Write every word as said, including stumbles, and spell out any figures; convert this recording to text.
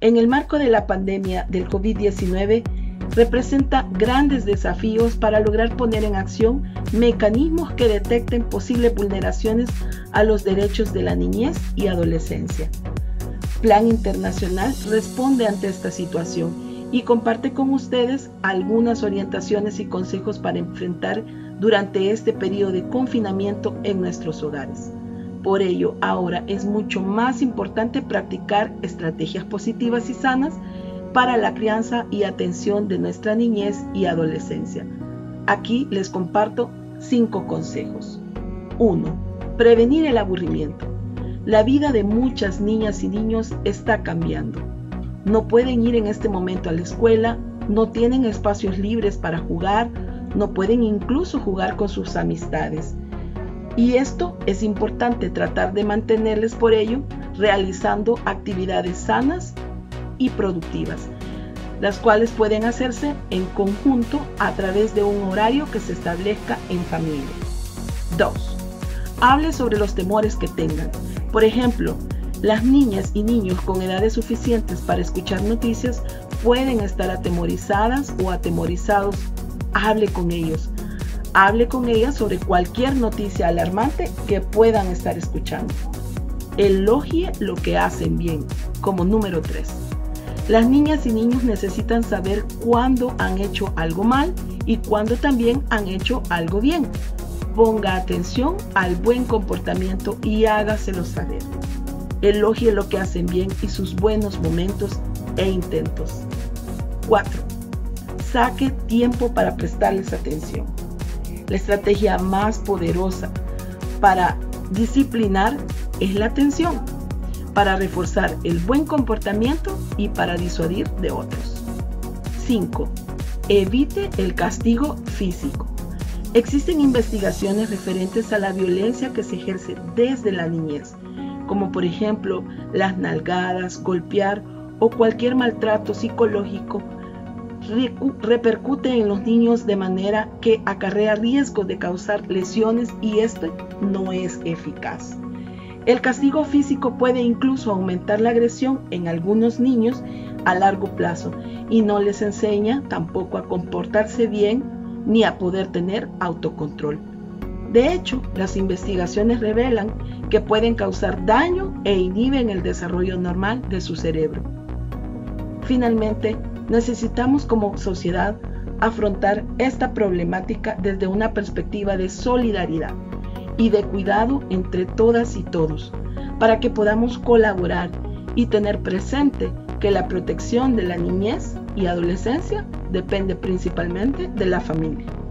en el marco de la pandemia del COVID diecinueve, representa grandes desafíos para lograr poner en acción mecanismos que detecten posibles vulneraciones a los derechos de la niñez y adolescencia. Plan Internacional responde ante esta situación y comparte con ustedes algunas orientaciones y consejos para enfrentar durante este periodo de confinamiento en nuestros hogares. Por ello, ahora es mucho más importante practicar estrategias positivas y sanas para la crianza y atención de nuestra niñez y adolescencia. Aquí les comparto cinco consejos. uno. Prevenir el aburrimiento. La vida de muchas niñas y niños está cambiando. No pueden ir en este momento a la escuela, no tienen espacios libres para jugar, no pueden incluso jugar con sus amistades. Y esto es importante tratar de mantenerles por ello realizando actividades sanas y productivas, las cuales pueden hacerse en conjunto a través de un horario que se establezca en familia. dos. Hable sobre los temores que tengan. Por ejemplo, las niñas y niños con edades suficientes para escuchar noticias pueden estar atemorizadas o atemorizados. Hable con ellos. Hable con ellas sobre cualquier noticia alarmante que puedan estar escuchando. Elogie lo que hacen bien, como número tres. Las niñas y niños necesitan saber cuándo han hecho algo mal y cuándo también han hecho algo bien. Ponga atención al buen comportamiento y hágaselo saber. Elogie lo que hacen bien y sus buenos momentos e intentos. cuatro. Saque tiempo para prestarles atención. La estrategia más poderosa para disciplinar es la atención, para reforzar el buen comportamiento y para disuadir de otros. cinco. Evite el castigo físico. Existen investigaciones referentes a la violencia que se ejerce desde la niñez, como por ejemplo las nalgadas, golpear o cualquier maltrato psicológico repercute en los niños de manera que acarrea riesgo de causar lesiones y esto no es eficaz. El castigo físico puede incluso aumentar la agresión en algunos niños a largo plazo y no les enseña tampoco a comportarse bien ni a poder tener autocontrol. De hecho, las investigaciones revelan que pueden causar daño e inhiben el desarrollo normal de su cerebro. Finalmente, necesitamos como sociedad afrontar esta problemática desde una perspectiva de solidaridad y de cuidado entre todas y todos, para que podamos colaborar y tener presente que la protección de la niñez y adolescencia depende principalmente de la familia.